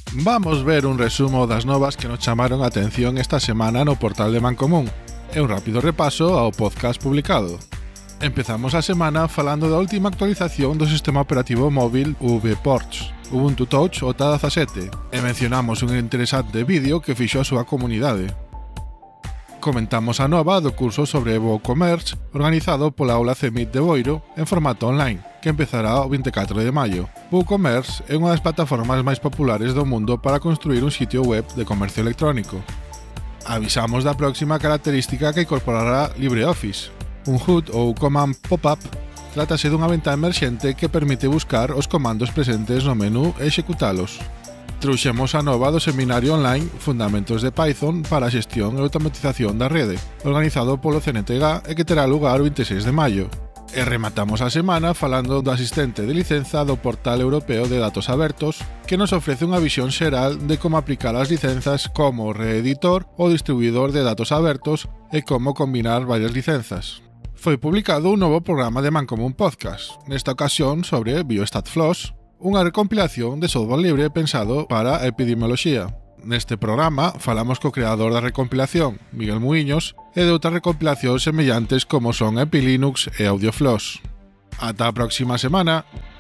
Vamos ver un resumo das novas que nos chamaron a atención esta semana no portal de Mancomún e un rápido repaso ao podcast publicado. Empezamos a semana falando da última actualización do sistema operativo móvil VPorts, Ubuntu Touch OTA 17, e mencionamos un interesante vídeo que fixo a súa comunidade. Comentamos a nova do curso sobre WooCommerce organizado pola Aula CEMIT de Boiro en formato online, que empezará o 24 de maio. WooCommerce é unha das plataformas máis populares do mundo para construir un sitio web de comercio electrónico. Avisamos da próxima característica que incorporará LibreOffice. Un HUD ou Command Pop-up trátase dunha ventá emerxente que permite buscar os comandos presentes no menú e executalos. Trouxemos a nova do seminario online Fundamentos de Python para a xestión e automatización da rede, organizado polo CNTG e que terá lugar o 26 de maio. E rematamos a semana falando do asistente de licenza do Portal Europeo de Datos Abertos, que nos ofrece unha visión xeral de como aplicar as licenzas como reeditor ou distribuidor de datos abertos e como combinar varias licenzas. Foi publicado un novo programa de Mancomún Podcast, nesta ocasión sobre BioStatFloss, unha recompilación de software libre pensado para a epidemioloxía. Neste programa falamos co creador da recompilación, Miguel Muiños, e de outras recompilacións semellantes como son EpiLinux e AudioFloss. Ata a próxima semana!